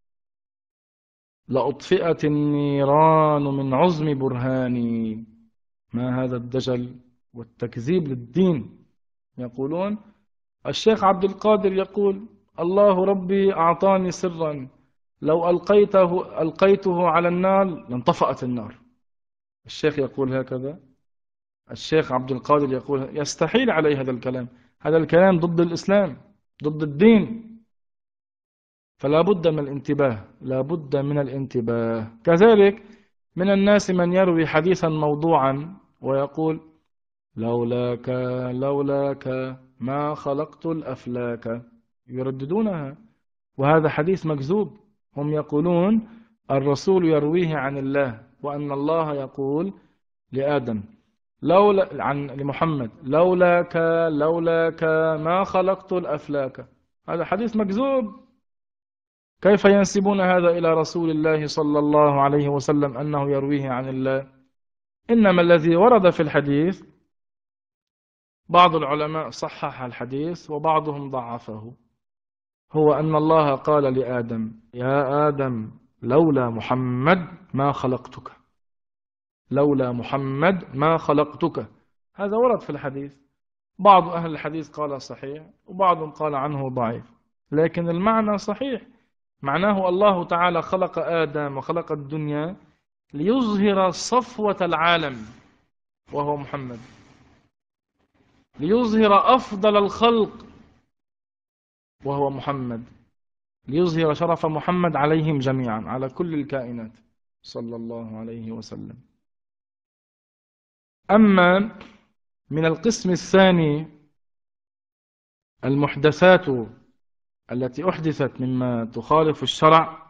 لأطفئت النيران من عزم برهاني. ما هذا الدجل والتكذيب للدين؟ يقولون الشيخ عبد القادر يقول الله ربي أعطاني سرا لو ألقيته على النار لانطفأت النار. الشيخ يقول هكذا، الشيخ عبد القادر يقول، يستحيل عليه هذا الكلام، هذا الكلام ضد الإسلام، ضد الدين. فلا بد من الانتباه، لا بد من الانتباه. كذلك من الناس من يروي حديثا موضوعا ويقول لولاك لولاك ما خلقت الأفلاك، يرددونها، وهذا حديث مكذوب. هم يقولون الرسول يرويه عن الله، وأن الله يقول لآدم لمحمد لولاك لولاك ما خلقت الأفلاك، هذا حديث مكذوب. كيف ينسبون هذا إلى رسول الله صلى الله عليه وسلم أنه يرويه عن الله؟ إنما الذي ورد في الحديث، بعض العلماء صحح الحديث وبعضهم ضعفه، هو أن الله قال لآدم يا آدم لولا محمد ما خلقتك، لولا محمد ما خلقتك، هذا ورد في الحديث. بعض أهل الحديث قال صحيح وبعضهم قال عنه ضعيف، لكن المعنى صحيح. معناه الله تعالى خلق آدم وخلق الدنيا ليظهر صفوة العالم وهو محمد، ليظهر أفضل الخلق وهو محمد، ليظهر شرف محمد عليهم جميعا، على كل الكائنات صلى الله عليه وسلم. أما من القسم الثاني المحدثات التي أحدثت مما تخالف الشرع،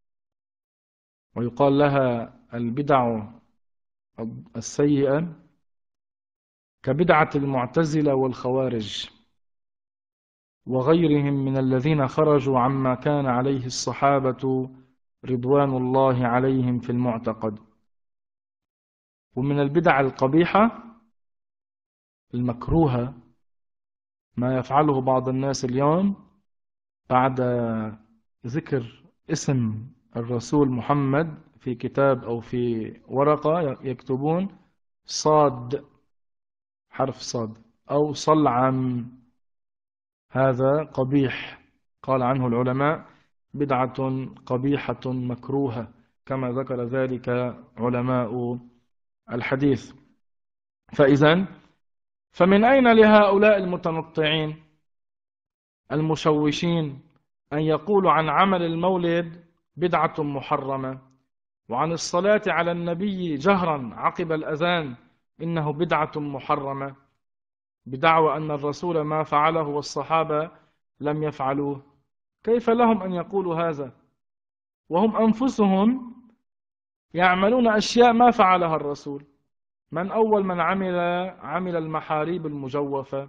ويقال لها البدع السيئة، كبدعة المعتزلة والخوارج وغيرهم من الذين خرجوا عما كان عليه الصحابة رضوان الله عليهم في المعتقد. ومن البدع القبيحة المكروهة ما يفعله بعض الناس اليوم، بعد ذكر اسم الرسول محمد في كتاب أو في ورقة يكتبون صاد، حرف صاد، أو صلعم. هذا قبيح، قال عنه العلماء بدعة قبيحة مكروهة، كما ذكر ذلك علماء الحديث. فإذن فمن أين لهؤلاء المتنطعين المشوشين أن يقولوا عن عمل المولد بدعة محرمة، وعن الصلاة على النبي جهرا عقب الأذان إنه بدعة محرمة، بدعوى أن الرسول ما فعله والصحابة لم يفعلوه؟ كيف لهم أن يقولوا هذا وهم أنفسهم يعملون أشياء ما فعلها الرسول؟ من أول من عمل المحاريب المجوفة؟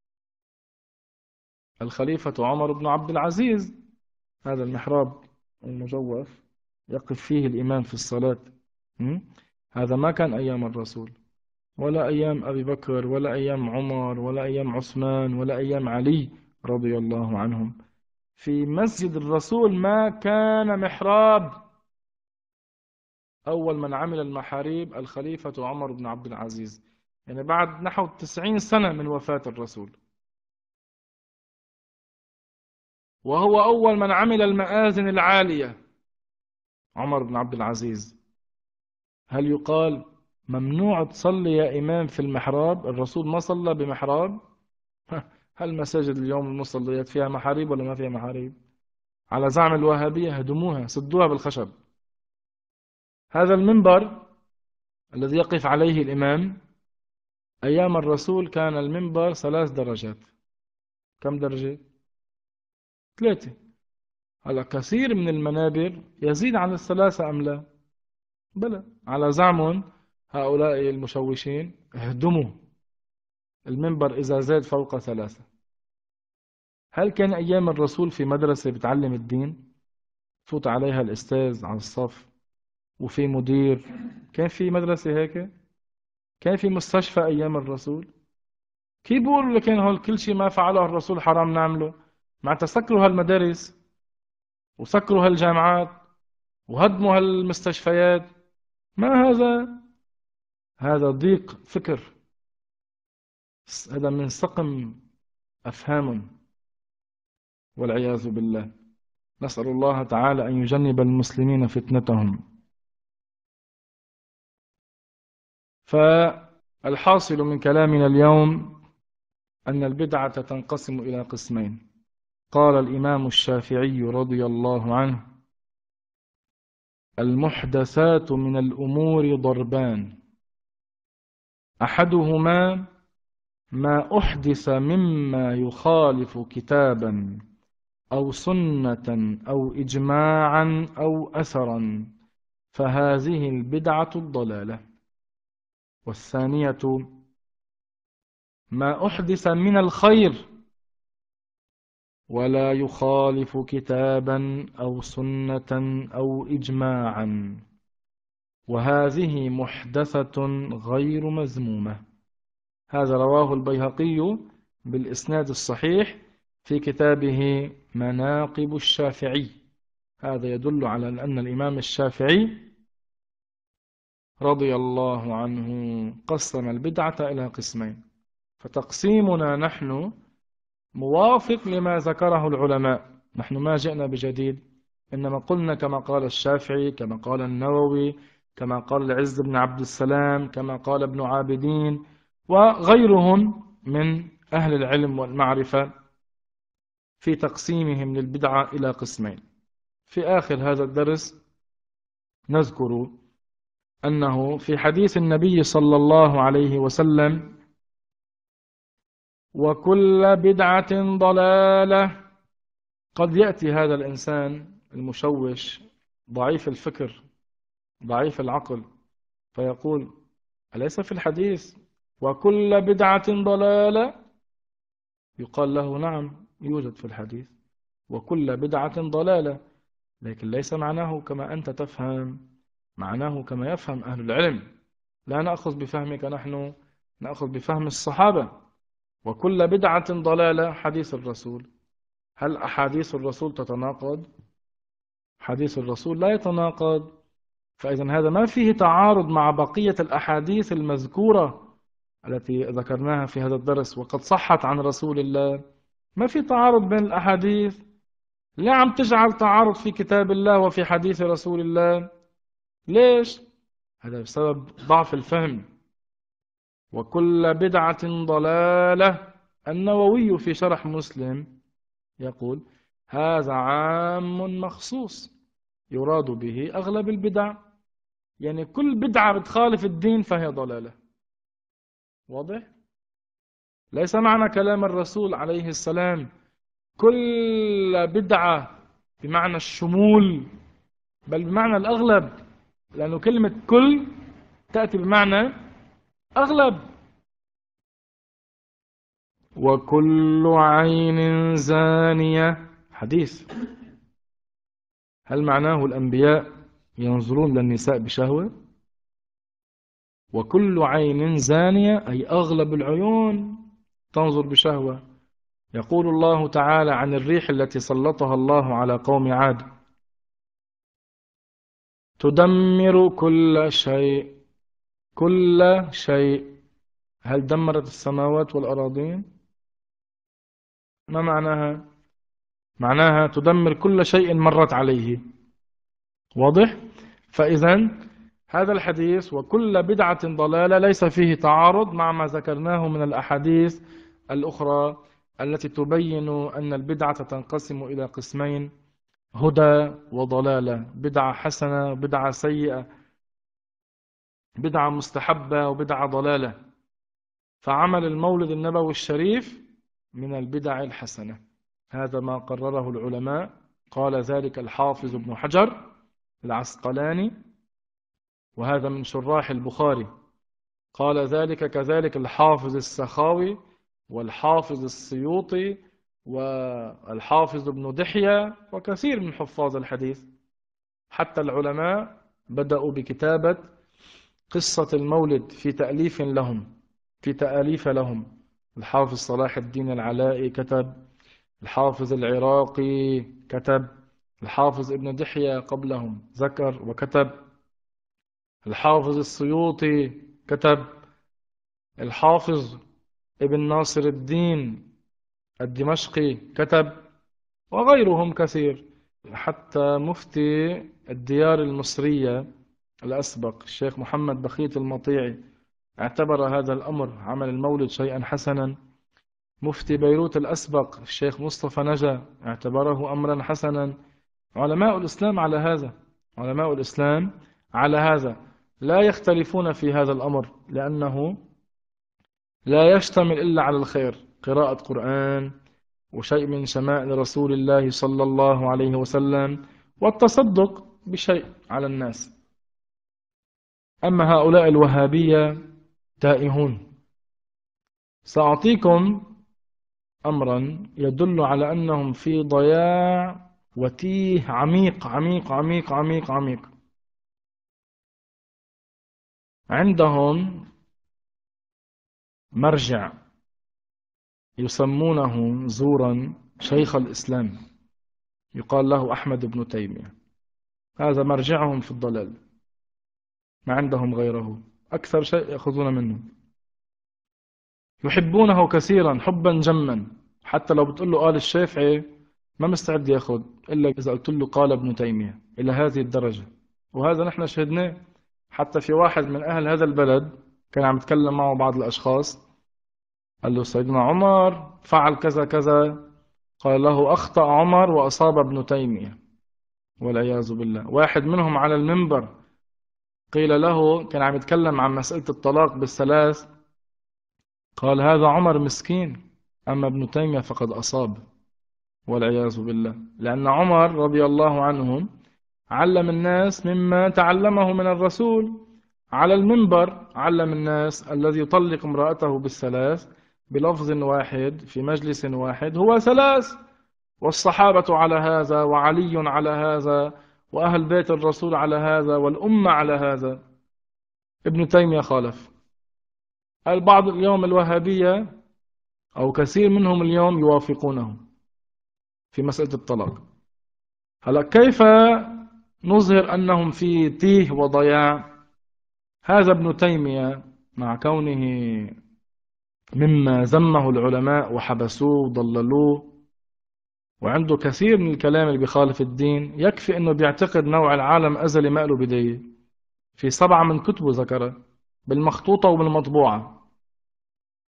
الخليفة عمر بن عبد العزيز. هذا المحراب المجوف يقف فيه الإمام في الصلاة، هذا ما كان أيام الرسول ولا أيام أبي بكر ولا أيام عمر ولا أيام عثمان ولا أيام علي رضي الله عنهم. في مسجد الرسول ما كان محراب. أول من عمل المحاريب الخليفة عمر بن عبد العزيز، يعني بعد نحو 90 سنة من وفاة الرسول. وهو أول من عمل المآذن العالية عمر بن عبد العزيز. هل يقال ممنوع تصلي يا إمام في المحراب؟ الرسول ما صلى بمحراب؟ هل مساجد اليوم المصليات فيها محاريب ولا ما فيها محاريب؟ على زعم الوهابية هدموها، سدوها بالخشب. هذا المنبر الذي يقف عليه الإمام أيام الرسول كان المنبر 3 درجات. كم درجة؟ 3. هلا كثير من المنابر يزيد عن 3 أم لا؟ بلى، على زعمهم هؤلاء المشوشين اهدموا المنبر إذا زاد فوق 3. هل كان أيام الرسول في مدرسة بتعلم الدين فوت عليها الأستاذ على الصف وفي مدير؟ كان في مدرسة هيك؟ كان في مستشفى أيام الرسول؟ كيف بيقولوا لكن هول كل شيء ما فعله الرسول حرام نعمله؟ مع تسكروا هالمدارس وسكروا هالجامعات وهدموا هالمستشفيات. ما هذا؟ هذا ضيق فكر، هذا من سقم أفهام والعياذ بالله. نسأل الله تعالى أن يجنب المسلمين فتنتهم. فالحاصل من كلامنا اليوم أن البدعة تنقسم إلى قسمين. قال الإمام الشافعي رضي الله عنه: المحدثات من الأمور ضربان، أحدهما ما أحدث مما يخالف كتابا أو سنة أو إجماعا أو أثرا، فهذه البدعة الضلالة. والثانية ما أحدث من الخير ولا يخالف كتابا أو سنة أو إجماعا، وهذه محدثة غير مذمومة. هذا رواه البيهقي بالإسناد الصحيح في كتابه مناقب الشافعي. هذا يدل على أن الإمام الشافعي رضي الله عنه قسم البدعة إلى قسمين. فتقسيمنا نحن موافق لما ذكره العلماء، نحن ما جئنا بجديد، إنما قلنا كما قال الشافعي، كما قال النووي، كما قال العز بن عبد السلام، كما قال ابن عابدين وغيرهم من أهل العلم والمعرفة في تقسيمهم للبدعة إلى قسمين. في آخر هذا الدرس نذكر أنه في حديث النبي صلى الله عليه وسلم: وكل بدعة ضلالة. قد يأتي هذا الإنسان المشوش ضعيف الفكر ضعيف العقل فيقول: أليس في الحديث وكل بدعة ضلالة؟ يقال له: نعم، يوجد في الحديث وكل بدعة ضلالة، لكن ليس معناه كما أنت تفهم، معناه كما يفهم أهل العلم. لا نأخذ بفهمك نحن، نأخذ بفهم الصحابة. وكل بدعة ضلالة حديث الرسول. هل أحاديث الرسول تتناقض؟ حديث الرسول لا يتناقض. فإذا هذا ما فيه تعارض مع بقية الأحاديث المذكورة التي ذكرناها في هذا الدرس وقد صحت عن رسول الله. ما في تعارض بين الأحاديث. لا عم تجعل تعارض في كتاب الله وفي حديث رسول الله. ليش؟ هذا بسبب ضعف الفهم وكل بدعة ضلالة. النووي في شرح مسلم يقول: هذا عام مخصوص يراد به أغلب البدع، يعني كل بدعة بتخالف الدين فهي ضلالة. واضح؟ ليس معنى كلام الرسول عليه السلام كل بدعة بمعنى الشمول، بل بمعنى الأغلب، لأنه كلمة كل تأتي بمعنى أغلب. وكل عين زانية، حديث، هل معناه الأنبياء ينظرون للنساء بشهوة؟ وكل عين زانية أي أغلب العيون تنظر بشهوة. يقول الله تعالى عن الريح التي سلطها الله على قوم عاد: تدمر كل شيء. كل شيء، هل دمرت السماوات والأراضين؟ ما معناها؟ معناها تدمر كل شيء مرت عليه. واضح؟ فإذا هذا الحديث وكل بدعة ضلالة ليس فيه تعارض مع ما ذكرناه من الأحاديث الأخرى التي تبين أن البدعة تنقسم إلى قسمين: هدى وضلالة، بدعة حسنة وبدعة سيئة، بدعة مستحبة وبدعة ضلالة. فعمل المولد النبوي الشريف من البدع الحسنة، هذا ما قرره العلماء. قال ذلك الحافظ ابن حجر العسقلاني، وهذا من شراح البخاري. قال ذلك كذلك الحافظ السخاوي والحافظ السيوطي والحافظ ابن دحية وكثير من حفاظ الحديث. حتى العلماء بدأوا بكتابة قصة المولد في تأليف لهم. الحافظ صلاح الدين العلائي كتب، الحافظ العراقي كتب، الحافظ ابن دحية قبلهم ذكر وكتب، الحافظ السيوطي كتب، الحافظ ابن ناصر الدين الدمشقي كتب، وغيرهم كثير. حتى مفتي الديار المصرية الأسبق الشيخ محمد بخيت المطيعي اعتبر هذا الأمر عمل المولد شيئا حسنا. مفتي بيروت الأسبق الشيخ مصطفى نجا اعتبره أمرا حسنا. علماء الإسلام على هذا، علماء الإسلام على هذا لا يختلفون في هذا الأمر، لأنه لا يشتمل إلا على الخير: قراءة قرآن، وشيء من شمائل رسول الله صلى الله عليه وسلم، والتصدق بشيء على الناس. أما هؤلاء الوهابية تائهون. سأعطيكم أمرا يدل على أنهم في ضياع وتيه عميق عميق عميق عميق عميق. عندهم مرجع يسمونه زورا شيخ الإسلام، يقال له أحمد بن تيمية. هذا مرجعهم في الضلال، ما عندهم غيره، أكثر شيء يأخذون منه. يحبونه كثيرا حبا جما، حتى لو بتقول له قال الشافعي ما مستعد يأخذ إلا إذا قلت له قال ابن تيمية، إلى هذه الدرجة. وهذا نحن شهدناه. حتى في واحد من أهل هذا البلد كان عم يتكلم معه بعض الأشخاص، قال له سيدنا عمر فعل كذا كذا، قال له أخطأ عمر وأصاب ابن تيمية والعياذ بالله. واحد منهم على المنبر قيل له، كان عم يتكلم عن مسألة الطلاق بالثلاث، قال هذا عمر مسكين، أما ابن تيمية فقد أصاب والعياذ بالله. لأن عمر رضي الله عنه علم الناس مما تعلمه من الرسول. على المنبر علم الناس الذي يطلق امرأته بالثلاث بلفظ واحد في مجلس واحد هو ثلاث، والصحابة على هذا، وعلي على هذا، وأهل بيت الرسول على هذا، والأمة على هذا. ابن تيمية خالف. البعض اليوم الوهابية أو كثير منهم اليوم يوافقونه في مسألة الطلاق. هلا كيف نظهر أنهم في تيه وضياع؟ هذا ابن تيمية مع كونه مما ذمه العلماء وحبسوه وضللوه، وعنده كثير من الكلام اللي بيخالف الدين، يكفي أنه بيعتقد نوع العالم أزلي ما له بداية. في 7 من كتبه ذكره بالمخطوطة وبالمطبوعة.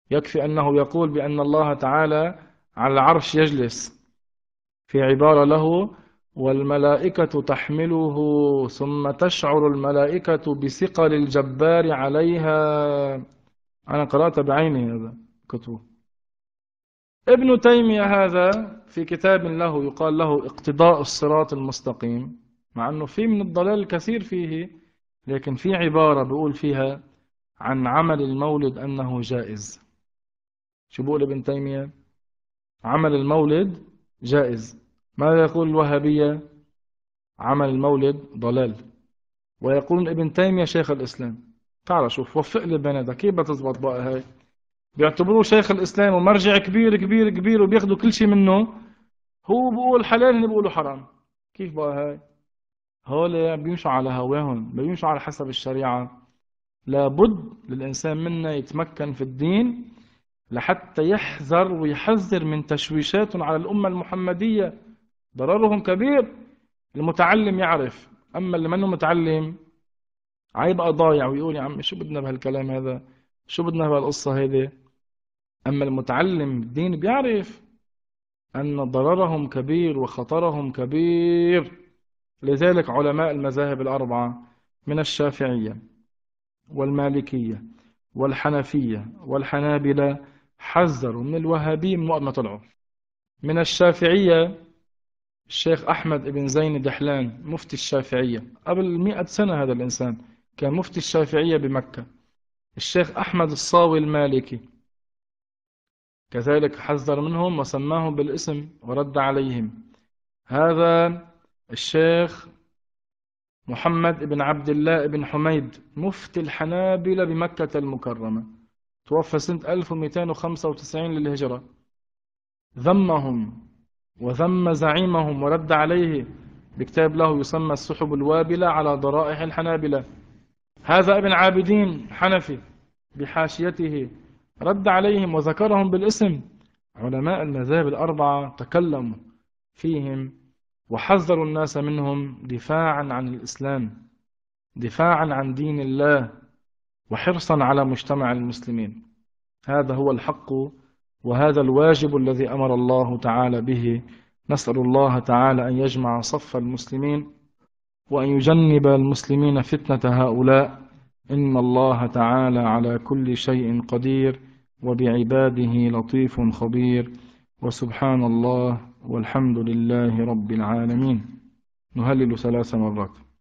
يكفي أنه يقول بأن الله تعالى على العرش يجلس، في عبارة له: والملائكة تحمله ثم تشعر الملائكة بثقل الجبار عليها. أنا قرأت بعيني هذا كتب. ابن تيمية هذا في كتاب له يقال له اقتضاء الصراط المستقيم، مع أنه في من الضلال الكثير فيه، لكن في عبارة بيقول فيها عن عمل المولد أنه جائز. شو بيقول ابن تيمية؟ عمل المولد جائز. ماذا يقول الوهابية؟ عمل المولد ضلال. ويقول ابن تيمية شيخ الإسلام. تعال شوف، وفق لي بين هذا، كيف بتزبط بقى هاي؟ بيعتبروه شيخ الإسلام ومرجع كبير كبير كبير وبياخدوا كل شيء منه، هو بيقول حلال هن بيقولوا حرام. كيف بقى هاي؟ هول بيمشوا على هواهم، بيمشوا على حسب الشريعة. لابد للإنسان منا يتمكن في الدين لحتى يحذر ويحذر من تشويشات على الأمة المحمدية، ضررهم كبير. المتعلم يعرف، أما اللي منه متعلم عيبقى ضايع ويقول يا عمي شو بدنا بهالكلام هذا، شو بدنا بهالقصة هذه. أما المتعلم الدين بيعرف أن ضررهم كبير وخطرهم كبير. لذلك علماء المذاهب الأربعة من الشافعية والمالكية والحنفية والحنابلة حذروا من الوهابية من وقت ما طلعوا. من الشافعية الشيخ أحمد بن زين دحلان مفتي الشافعية، قبل 100 سنة هذا الإنسان كان مفتي الشافعية بمكة. الشيخ أحمد الصاوي المالكي كذلك حذر منهم وسماهم بالاسم ورد عليهم. هذا الشيخ محمد بن عبد الله بن حميد مفتي الحنابلة بمكة المكرمة، توفى سنة 1295 للهجرة، ذمهم وذم زعيمهم ورد عليه بكتاب له يسمى السحب الوابلة على ضرائح الحنابلة. هذا ابن عابدين حنفي بحاشيته رد عليهم وذكرهم بالاسم. علماء المذاهب الأربعة تكلموا فيهم وحذروا الناس منهم دفاعا عن الإسلام، دفاعا عن دين الله، وحرصا على مجتمع المسلمين. هذا هو الحق وهذا الواجب الذي أمر الله تعالى به. نسأل الله تعالى أن يجمع صف المسلمين وأن يجنب المسلمين فتنة هؤلاء. إن الله تعالى على كل شيء قدير وبعباده لطيف خبير. وسبحان الله والحمد لله رب العالمين. نهلل 3 مرات.